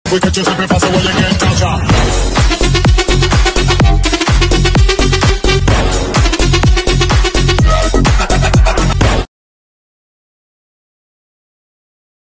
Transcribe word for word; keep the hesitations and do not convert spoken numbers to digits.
We catch you slipping fast, so when you get touch up.